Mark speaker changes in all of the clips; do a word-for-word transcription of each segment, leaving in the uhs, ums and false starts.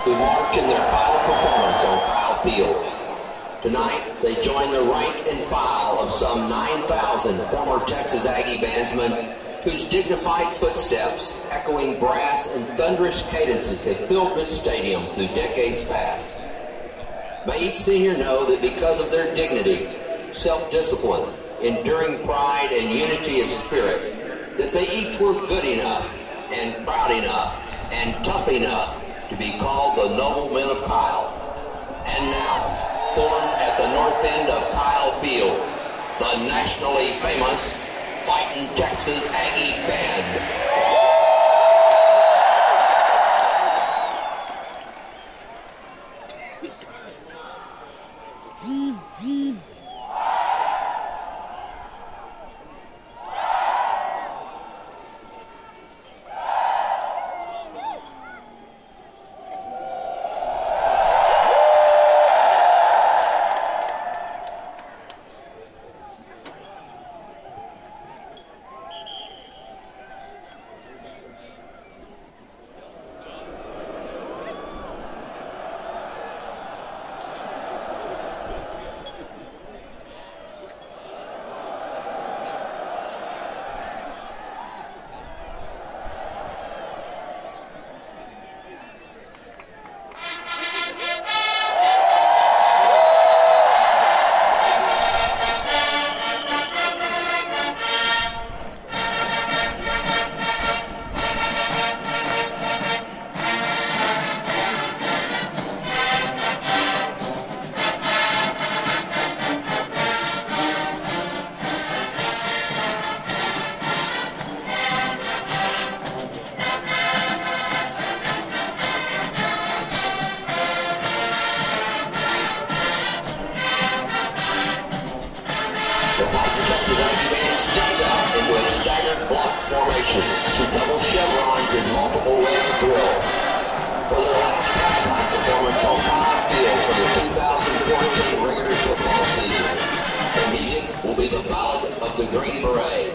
Speaker 1: who march in their final performance on Kyle Field. Tonight, they join the rank and file of some nine thousand former Texas Aggie bandsmen whose dignified footsteps, echoing brass and thunderous cadences have filled this stadium through decades past. May each senior know that because of their dignity, self-discipline, enduring pride, and unity of spirit, that they each were good enough and proud enough and tough enough to be called the Noble Men of Kyle. And now, formed at the north end of Kyle Field, the nationally famous Fighting Texas Aggie Band. The Fighting Texas Aggie Band steps out into a staggered block formation to double chevrons in multiple leg drill for their last halftime performance on Kyle Field for the two thousand fourteen regular football season. The music will be the Ballad of the Green Beret.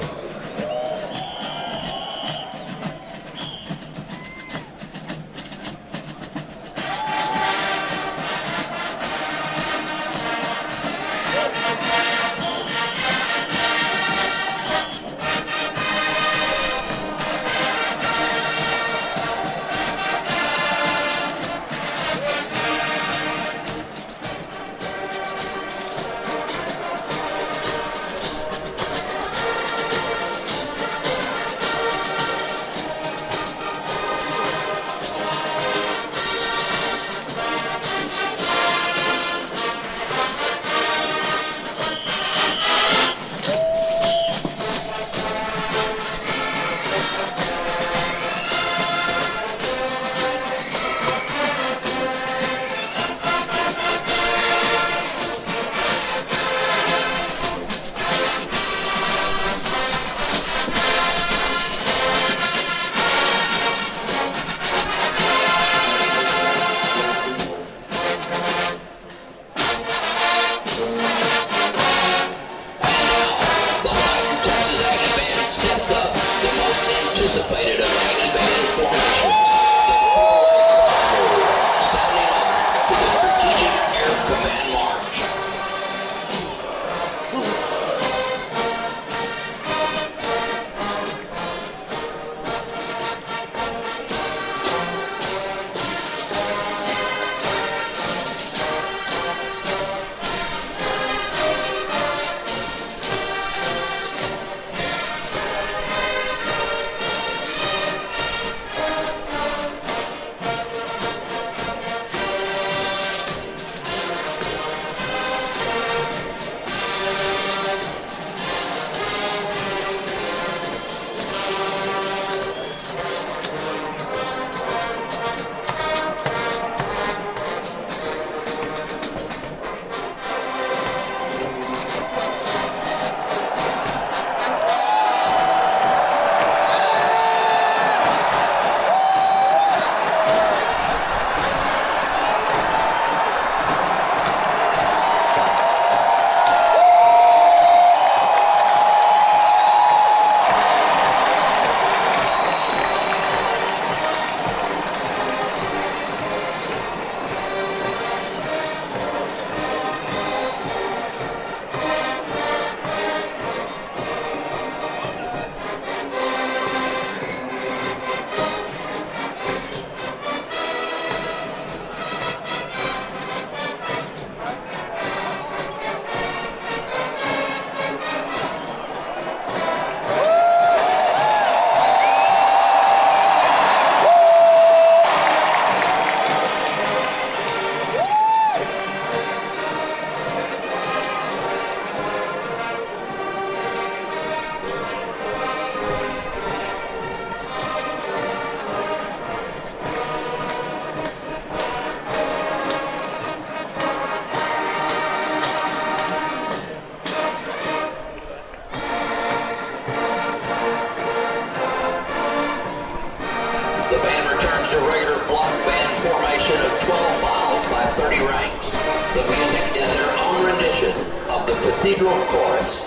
Speaker 1: Cathedral Chorus.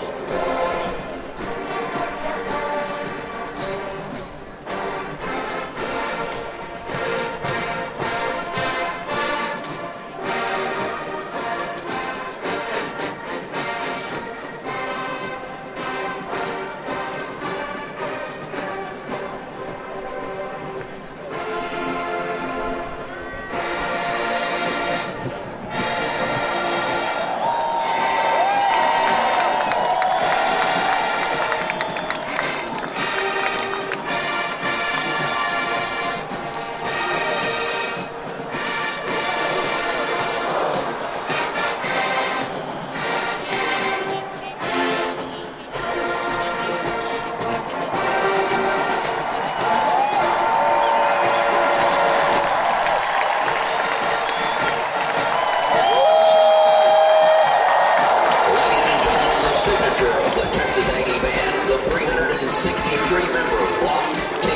Speaker 1: Of the Texas Aggie Band, the three hundred sixty-three member Block T.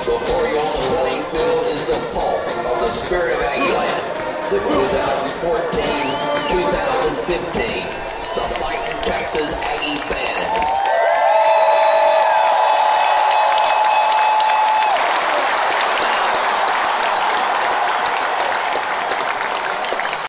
Speaker 1: The spirit of Aggieland, the two thousand fourteen